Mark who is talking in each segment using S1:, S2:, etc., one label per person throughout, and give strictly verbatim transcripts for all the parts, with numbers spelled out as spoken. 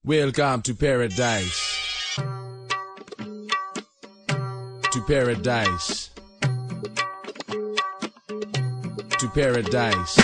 S1: Welcome to paradise. To paradise. To paradise.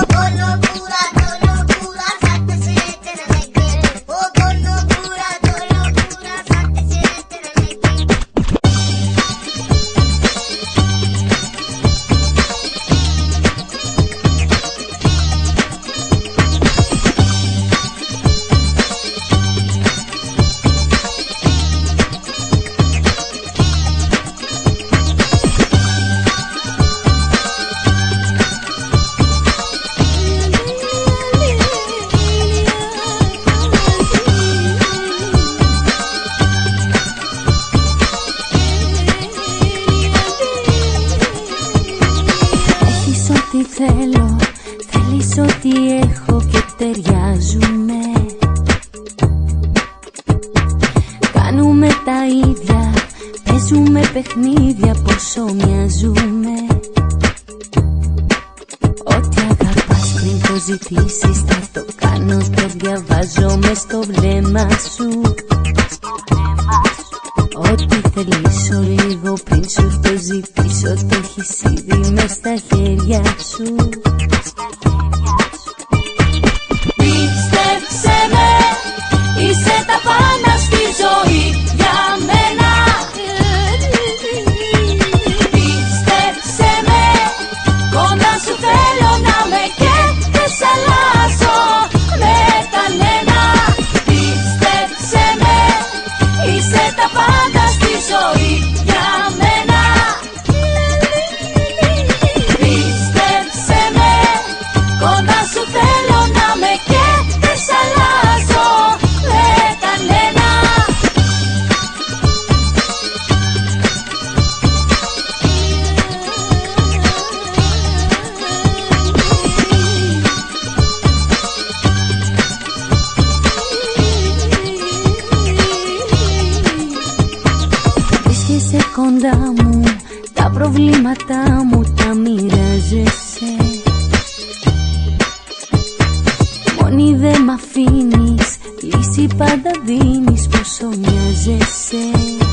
S2: Τι θέλω, θέλεις ό,τι έχω και ταιριάζουμε. Κάνουμε τα ίδια, παίζουμε παιχνίδια, πόσο μοιάζουμε. Ό,τι αγαπάς πριν το ζητήσεις θα το κάνω, το διαβάζω μες στο βλέμμα σου. Ό,τι θελήσω λίγο πριν σου το ζητήσω, το έχεις ήδη μες στα χέρια σου. Πίστεψε με, είσαι τα πάντα στη ζωή για μένα. Πίστεψε με, κοντά σου θέλω να με και δεν σ' αλλάζω με κανένα. Πίστεψε με, είσαι τα πάντα στη ζωή για μένα. Πίστεψε με, κοντά σου θέλω να με και δεν σ' αλλάζω με κανένα. Βρίσκεσαι κοντά μου, τα προβλήματά μου τα μοιράζεσαι. Μόνη δε μ' αφήνεις, λύση πάντα δίνεις, πόσο μοιάζεσαι.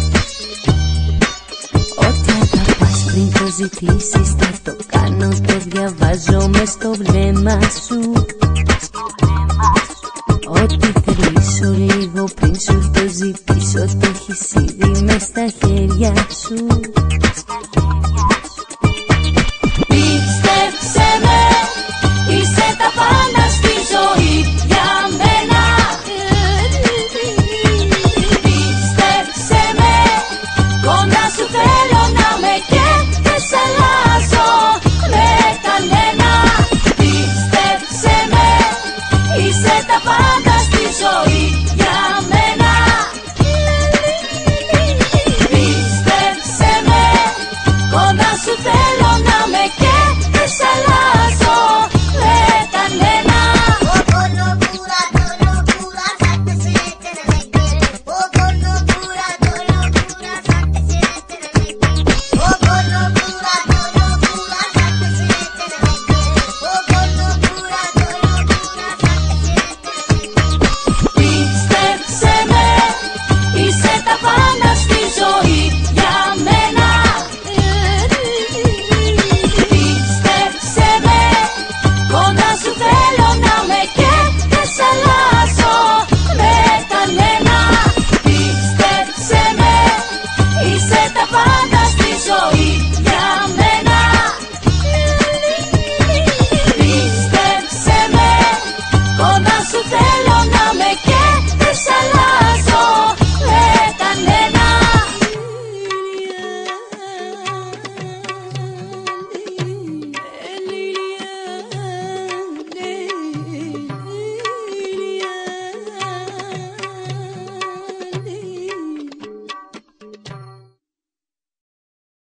S2: Ό,τι αγαπάς πριν το ζητήσεις θα το κάνω, το διαβάζω μες στο βλέμμα σου. Ό,τι θελήσω λίγο πριν σου το ζητήσω, το έχεις ήδη μες στα χέρια σου. Πίστεψε με, είσαι τα πάντα στη ζωή για μένα. Πίστεψε με, κοντά σου θέλω να με και δεν σ' αλλάζω με κανένα. Πίστεψε με, είσαι τα πάντα στη ζωή.